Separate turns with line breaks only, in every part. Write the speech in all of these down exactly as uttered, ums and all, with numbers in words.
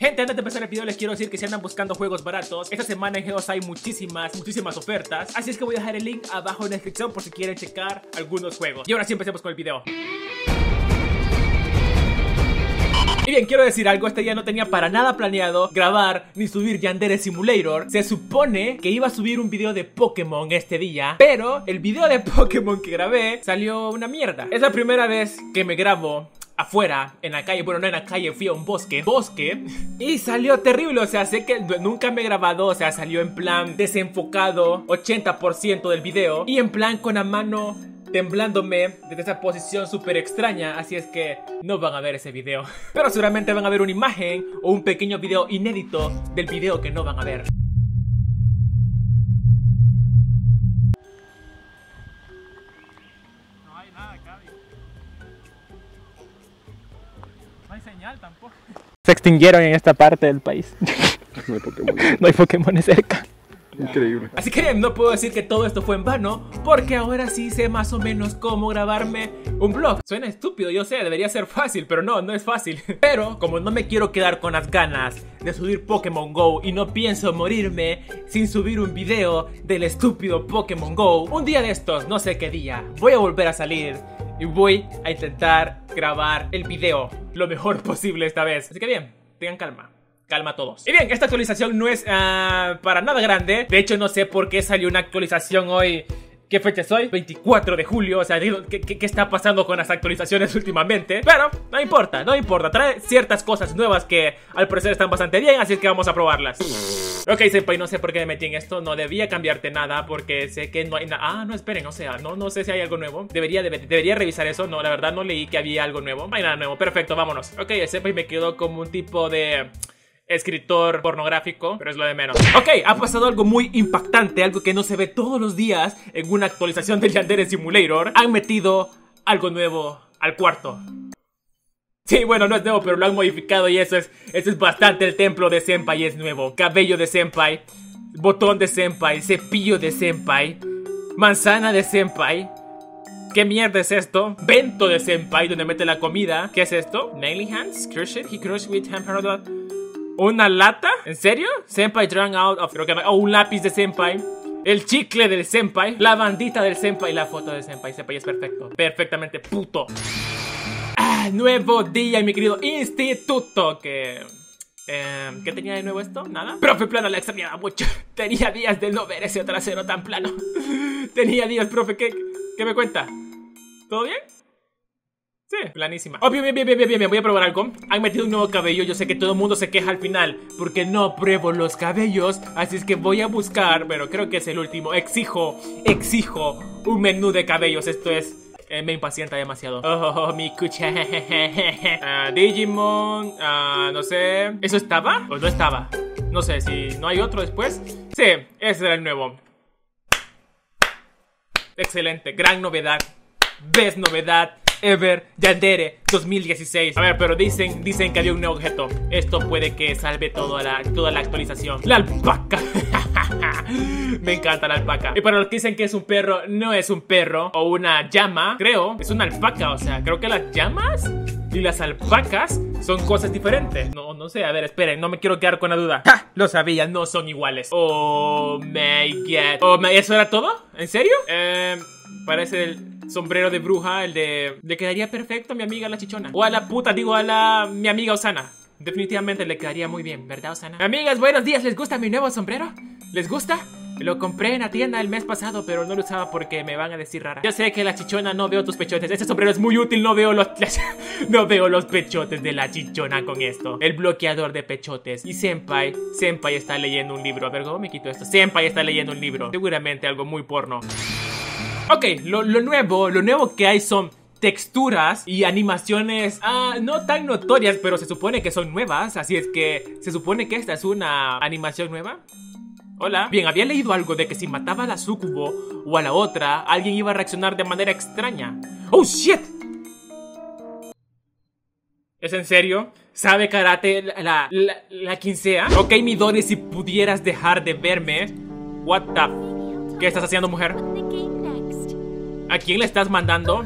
Gente, antes de empezar el video les quiero decir que si andan buscando juegos baratos, esta semana en Geos hay muchísimas, muchísimas ofertas. Así es que voy a dejar el link abajo en la descripción por si quieren checar algunos juegos. Y ahora sí empecemos con el video. Y bien, quiero decir algo, este día no tenía para nada planeado grabar ni subir Yandere Simulator. Se supone que iba a subir un video de Pokémon este día, pero el video de Pokémon que grabé salió una mierda. Es la primera vez que me grabo afuera, en la calle, bueno, no en la calle, fui a un bosque, bosque, y salió terrible, o sea, sé que nunca me he grabado, o sea, salió en plan desenfocado, ochenta por ciento del video, y en plan con la mano temblándome desde esa posición súper extraña, así es que no van a ver ese video. Pero seguramente van a ver una imagen o un pequeño video inédito del video que no van a ver. No hay nada acá. No hay señal tampoco. Se extinguieron en esta parte del país.
No hay Pokémon.
No hay Pokémon cerca.
Increíble.
Así que no puedo decir que todo esto fue en vano, porque ahora sí sé más o menos cómo grabarme un vlog. Suena estúpido, yo sé, debería ser fácil, pero no, no es fácil. Pero como no me quiero quedar con las ganas de subir Pokémon Go y no pienso morirme sin subir un video del estúpido Pokémon Go, un día de estos, no sé qué día, voy a volver a salir y voy a intentar grabar el video lo mejor posible esta vez. Así que bien, tengan calma. Calma a todos. Y bien, esta actualización no es uh, para nada grande. De hecho, no sé por qué salió una actualización hoy. ¿Qué fecha es hoy? veinticuatro de julio. O sea, ¿qué, qué, qué está pasando con las actualizaciones últimamente? Pero no importa, no importa. Trae ciertas cosas nuevas que al parecer están bastante bien, así es que vamos a probarlas. Ok, senpai, no sé por qué me metí en esto. No debía cambiarte nada porque sé que no hay nada. Ah, no, esperen, o sea, no, no sé si hay algo nuevo. Debería, debe, debería revisar eso. No, la verdad no leí que había algo nuevo. No hay nada nuevo, perfecto, vámonos. Ok, el senpai me quedó como un tipo de escritor pornográfico, pero es lo de menos. Ok, ha pasado algo muy impactante, algo que no se ve todos los días en una actualización del Yandere Simulator. Han metido algo nuevo al cuarto. Sí, bueno, no es nuevo, pero lo han modificado y eso es, eso es bastante. El templo de senpai es nuevo. Cabello de senpai, botón de senpai, cepillo de senpai, manzana de senpai. ¿Qué mierda es esto? Vento de senpai, donde mete la comida. ¿Qué es esto? Naily hands, crush it, he crushed with tempered. ¿Una lata? ¿En serio? Senpai drank out of... Creo que no. Oh, un lápiz de senpai. El chicle del senpai. La bandita del senpai. La foto del senpai. Senpai es perfecto. Perfectamente puto. Ah, nuevo día, mi querido instituto. Que... Eh, ¿Qué tenía de nuevo esto? ¿Nada? Profe plano, la extrañaba mucho. Tenía días de no ver ese trasero tan plano. Tenía días, profe. ¿Qué, qué me cuenta? ¿Todo bien? Sí, planísima. Oh, bien, bien, bien, bien, bien, bien, voy a probar algo. Han metido un nuevo cabello, yo sé que todo el mundo se queja al final porque no pruebo los cabellos, así es que voy a buscar, pero creo que es el último. Exijo, exijo un menú de cabellos, esto es... Eh, me impacienta demasiado. Oh, oh, oh mi cucha. uh, Digimon, uh, no sé. ¿Eso estaba? ¿O no estaba? No sé, si no hay otro después. Sí, ese era el nuevo. Excelente, gran novedad. Best novedad ever, Yandere dos mil dieciséis. A ver, pero dicen, dicen que había un nuevo objeto. Esto puede que salve toda la, toda la actualización. La alpaca. Me encanta la alpaca. Y para los que dicen que es un perro, no es un perro o una llama, creo, es una alpaca. O sea, creo que las llamas y las alpacas son cosas diferentes. No, no sé, a ver, esperen, no me quiero quedar con la duda. ¡Ja! Lo sabía, no son iguales. Oh my god. Oh my, ¿eso era todo? ¿En serio? Eh... Parece el sombrero de bruja, el de... Le quedaría perfecto a mi amiga la chichona. O a la puta, digo, a la... mi amiga Osana. Definitivamente le quedaría muy bien, ¿verdad, Osana? Amigas, buenos días, ¿les gusta mi nuevo sombrero? ¿Les gusta? Lo compré en la tienda el mes pasado, pero no lo usaba porque me van a decir rara. Yo sé que la chichona, no veo tus pechotes. Este sombrero es muy útil, no veo los... no veo los pechotes de la chichona con esto. El bloqueador de pechotes. Y senpai, senpai está leyendo un libro. A ver, ¿cómo me quito esto? Senpai está leyendo un libro. Seguramente algo muy porno. Ok, lo, lo nuevo, lo nuevo que hay son texturas y animaciones ah, no tan notorias, pero se supone que son nuevas. Así es que se supone que esta es una animación nueva. Hola. Bien, había leído algo de que si mataba a la sucubo o a la otra, alguien iba a reaccionar de manera extraña. ¡Oh, shit! ¿Es en serio? ¿Sabe karate la, la, la, la quincea? Ok, Midori, si pudieras dejar de verme. What the... ¿Qué estás haciendo, mujer? ¿A quién le estás mandando?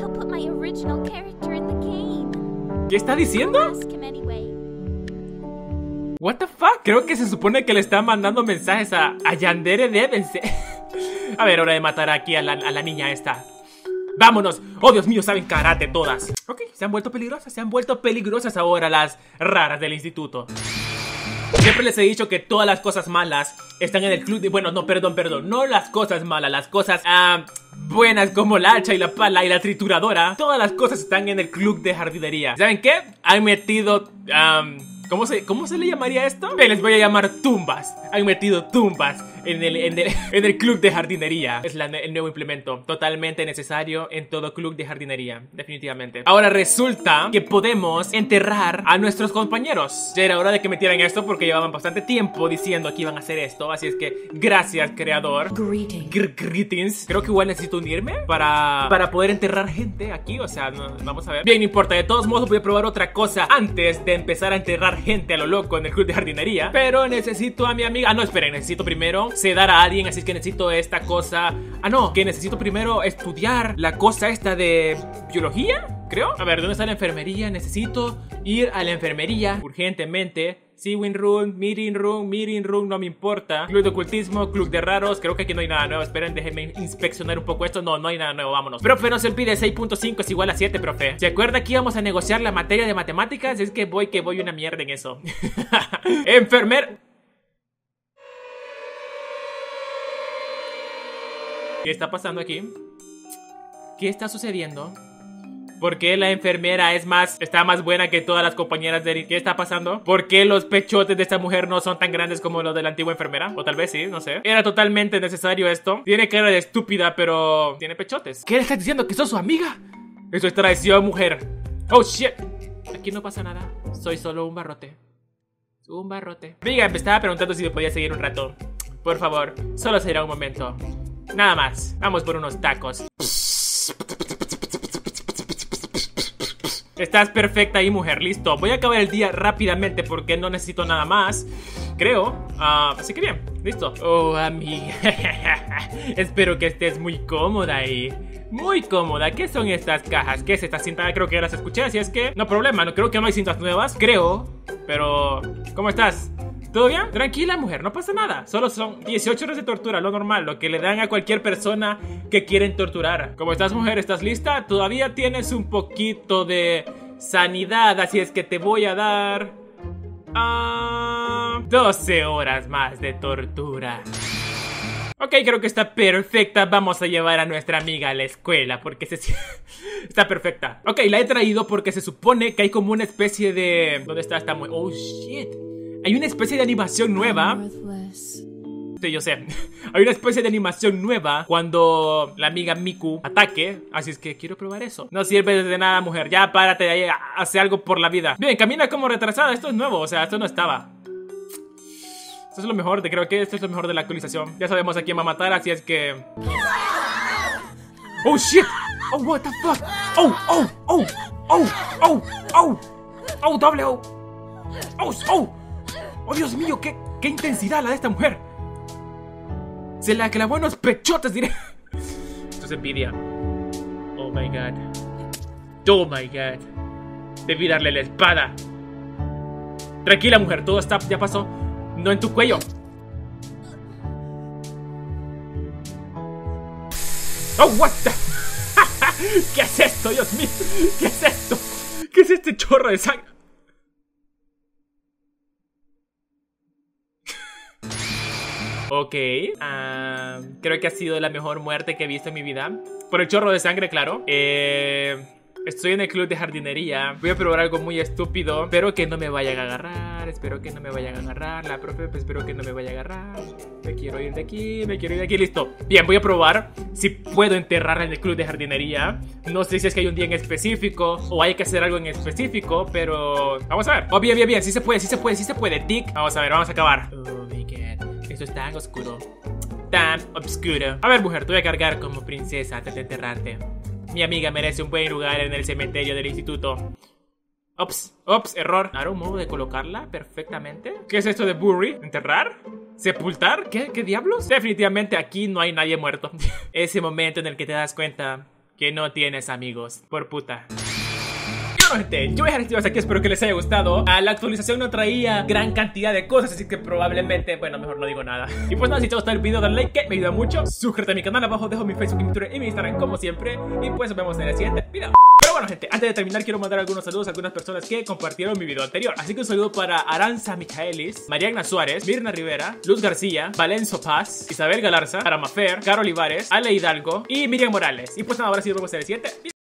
¿Qué está diciendo? What the fuck? Creo que se supone que le está mandando mensajes a, a Yandere Debense. A ver, hora de matar aquí a la, a la niña esta. ¡Vámonos! ¡Oh, Dios mío! Saben karate todas. Ok, se han vuelto peligrosas. Se han vuelto peligrosas ahora las raras del instituto. Siempre les he dicho que todas las cosas malas están en el club de... Bueno, no, perdón, perdón. No las cosas malas, las cosas uh, buenas como la hacha y la pala y la trituradora. Todas las cosas están en el club de jardinería. ¿Saben qué? Han metido... Um, ¿Cómo se, ¿Cómo se le llamaría esto? Les voy a llamar tumbas. Han metido tumbas en el, en el, en el club de jardinería. Es la, el nuevo implemento. Totalmente necesario en todo club de jardinería. Definitivamente. Ahora resulta que podemos enterrar a nuestros compañeros. Ya era hora de que metieran esto porque llevaban bastante tiempo diciendo que iban a hacer esto. Así es que gracias, creador. Greetings. Gr Greetings. Creo que igual necesito unirme para, para poder enterrar gente aquí. O sea, no, vamos a ver. Bien, no importa. De todos modos voy a probar otra cosa antes de empezar a enterrar gente a lo loco en el club de jardinería. Pero necesito a mi amiga. Ah, no, esperen, necesito primero sedar a alguien. Así es que necesito esta cosa. Ah, no, que necesito primero estudiar la cosa esta de biología, creo. A ver, ¿dónde está la enfermería? Necesito ir a la enfermería urgentemente. Sewing room, meeting room, meeting room, no me importa. Club de ocultismo, club de raros. Creo que aquí no hay nada nuevo. Esperen, déjenme inspeccionar un poco esto. No, no hay nada nuevo, vámonos. Profe, no se olvide, seis punto cinco es igual a siete, profe. ¿Se acuerda que íbamos a negociar la materia de matemáticas? Es que voy, que voy una mierda en eso. Enfermer... ¿Qué está pasando aquí? ¿Qué está sucediendo? ¿Por qué la enfermera es más, está más buena que todas las compañeras de... ¿Qué está pasando? ¿Por qué los pechotes de esta mujer no son tan grandes como los de la antigua enfermera? O tal vez sí, no sé. Era totalmente necesario esto. Tiene cara de estúpida, pero tiene pechotes. ¿Qué le estás diciendo? ¿Que sos su amiga? Eso es traición, mujer. Oh, shit. Aquí no pasa nada. Soy solo un barrote. Un barrote. Amiga, me estaba preguntando si me podía seguir un rato. Por favor, solo será un momento. Nada más. Vamos por unos tacos. Estás perfecta ahí, mujer, listo. Voy a acabar el día rápidamente porque no necesito nada más, creo. uh, Así que bien, listo. Oh, amiga. Espero que estés muy cómoda ahí. Muy cómoda. ¿Qué son estas cajas? ¿Qué es esta cinta? Creo que ya las escuché, así es que no problema, no creo que no hay cintas nuevas. Creo, pero... ¿Cómo estás? ¿Todo bien? Tranquila, mujer, no pasa nada. Solo son dieciocho horas de tortura, lo normal, lo que le dan a cualquier persona que quieren torturar. ¿Cómo estás, mujer? ¿Estás lista? Todavía tienes un poquito de sanidad, así es que te voy a dar... Uh, doce horas más de tortura. Ok, creo que está perfecta. Vamos a llevar a nuestra amiga a la escuela porque se... está perfecta. Ok, la he traído porque se supone que hay como una especie de... ¿Dónde está esta mujer? Oh, shit. Hay una especie de animación nueva. Sí, yo sé. Hay una especie de animación nueva cuando la amiga Miku ataque. Así es que quiero probar eso. No sirve de nada, mujer. Ya párate de ahí. Hace algo por la vida. Bien, camina como retrasada. Esto es nuevo. O sea, esto no estaba. Esto es lo mejor. De, creo que esto es lo mejor de la actualización. Ya sabemos a quién va a matar. Así es que... Oh, shit. Oh, what the fuck. Oh, oh, oh. Oh, oh, oh. Oh, doble oh. Oh, oh. Oh, Dios mío, qué, qué intensidad la de esta mujer. Se la clavó en los pechotes, diré. Esto es envidia. Oh my god. Oh my god. Debí darle la espada. Tranquila, mujer, todo está, ya pasó. No en tu cuello. Oh, what the... ¿Qué es esto, Dios mío? ¿Qué es esto? ¿Qué es este chorro de sangre? Ok, uh, creo que ha sido la mejor muerte que he visto en mi vida. Por el chorro de sangre, claro. Eh, estoy en el club de jardinería. Voy a probar algo muy estúpido. Espero que no me vayan a agarrar. Espero que no me vayan a agarrar. La profe, pues, espero que no me vaya a agarrar. Me quiero ir de aquí, me quiero ir de aquí, listo. Bien, voy a probar si puedo enterrarla en el club de jardinería. No sé si es que hay un día en específico o hay que hacer algo en específico, pero vamos a ver. Oh, bien, bien, bien, sí se puede, sí se puede, sí se puede. Tic, vamos a ver, vamos a acabar. Oh my god. Esto es tan oscuro. Tan oscuro. A ver, mujer, te voy a cargar como princesa antes de enterrarte. Mi amiga merece un buen lugar en el cementerio del instituto. Ops, ops, error. ¿Habrá un modo de colocarla perfectamente? ¿Qué es esto de bury? ¿Enterrar? ¿Sepultar? ¿Qué? ¿Qué diablos? Definitivamente aquí no hay nadie muerto. Ese momento en el que te das cuenta que no tienes amigos. Por puta. bueno, gente, yo voy a dejar este video hasta aquí, espero que les haya gustado. A la actualización no traía gran cantidad de cosas, así que probablemente, bueno, mejor no digo nada. Y pues nada, si te gustó el video, dale like, que me ayuda mucho. Suscríbete a mi canal, abajo dejo mi Facebook, mi Twitter y mi Instagram como siempre. Y pues nos vemos en el siguiente video. Pero bueno, gente, antes de terminar quiero mandar algunos saludos a algunas personas que compartieron mi video anterior. Así que un saludo para Aranza Michaelis, Mariana Suárez, Mirna Rivera, Luz García, Valenzo Paz, Isabel Galarza, Aramafer, Caro Olivares, Ale Hidalgo y Miriam Morales. Y pues nada, ahora sí nos vemos en el siguiente video.